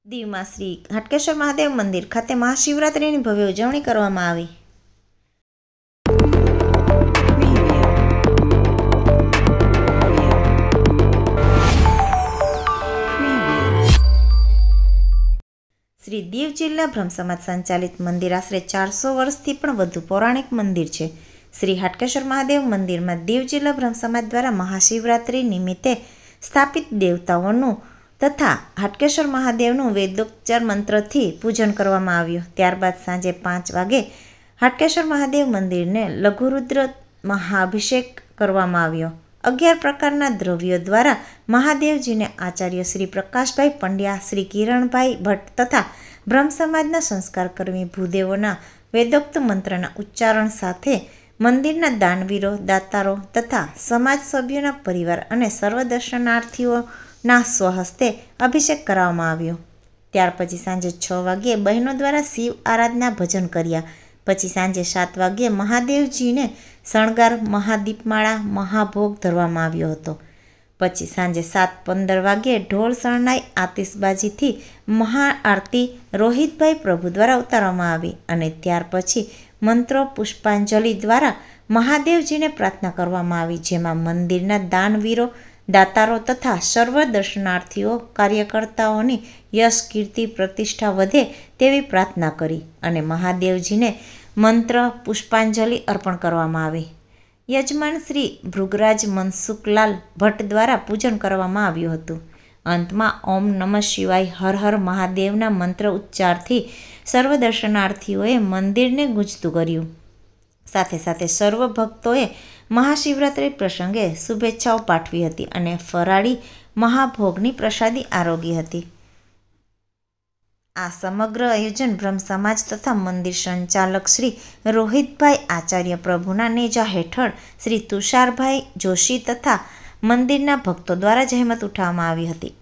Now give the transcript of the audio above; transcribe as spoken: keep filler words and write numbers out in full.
દીવમાં શ્રી હાટકેશ્વર મહાદેવ મંદિર ખાતે મહાશિવરાત્રિની ભવ્ય ઉજવણી કરવામાં આવી. શ્રી દીવ જિલ્લા બ્રહ્મ સમાજ સંચાલિત મંદિર આશરે ચારસો વર્ષથી પણ વધુ પૌરાણિક મંદિર છે. શ્રી હાટકેશ્વર મહાદેવ મંદિરમાં દીવ જિલ્લા બ્રહ્મ સમાજ દ્વારા મહાશિવરાત્રિ નિમિત્તે સ્થાપિત દેવતાઓનું તથા હાટકેશ્વર મહાદેવનું વેદોચ્ચાર મંત્રથી પૂજન કરવામાં આવ્યું. ત્યારબાદ સાંજે પાંચ વાગે હાટકેશ્વર મહાદેવ મંદિરને લઘુરુદ્ર મહાઅભિષેક કરવામાં આવ્યો. અગિયાર પ્રકારના દ્રવ્યો દ્વારા મહાદેવજીને આચાર્ય શ્રી પ્રકાશભાઈ પંડ્યા, શ્રી કિરણભાઈ ભટ્ટ તથા બ્રહ્મ સમાજના સંસ્કાર કર્મી ભૂદેવોના વેદોક્ત મંત્રના ઉચ્ચારણ સાથે મંદિરના દાનવીરો, દાતારો તથા સમાજ સભ્યોના પરિવાર અને સર્વ દર્શનાર્થીઓના સ્વહસ્તે અભિષેક કરવામાં આવ્યો. ત્યાર પછી સાંજે છ વાગ્યે બહેનો દ્વારા શિવ આરાધના ભજન કર્યા. પછી સાંજે સાત વાગ્યે મહાદેવજીને શણગાર, મહાદીપમાળા, મહાભોગ ધરવામાં આવ્યો હતો. પછી સાંજે સાત પંદર વાગ્યે ઢોલ શરણાઈ આતિશબાજીથી મહાઆરતી રોહિતભાઈ પ્રભુ દ્વારા ઉતારવામાં આવી અને ત્યાર પછી મંત્રો પુષ્પાંજલિ દ્વારા મહાદેવજીને પ્રાર્થના કરવામાં આવી, જેમાં મંદિરના દાનવીરો, દાતારો તથા સર્વ દર્શનાર્થીઓ કાર્યકર્તાઓની યશ, કીર્તિ, પ્રતિષ્ઠા વધે તેવી પ્રાર્થના કરી અને મહાદેવજીને મંત્ર પુષ્પાંજલિ અર્પણ કરવામાં આવી. યજમાન શ્રી ભૃગરાજ મનસુખલાલ ભટ્ટ દ્વારા પૂજન કરવામાં આવ્યું હતું. અંતમાં ઓમ નમઃ શિવાય, હર હર મહાદેવના મંત્ર ઉચ્ચારથી સર્વ દર્શનાર્થીઓએ મંદિરને ગુંજતું કર્યું. સાથે સાથે સર્વ ભક્તોએ મહાશિવરાત્રિ પ્રસંગે શુભેચ્છાઓ પાઠવી હતી અને ફરાળી મહાભોગની પ્રસાદી આરોગી હતી. આ સમગ્ર આયોજન બ્રહ્મ સમાજ તથા મંદિર સંચાલક શ્રી રોહિતભાઈ આચાર્ય પ્રભુના નેજા હેઠળ શ્રી તુષારભાઈ જોશી તથા મંદિરના ભક્તો દ્વારા જહેમત ઉઠાવવામાં આવી હતી.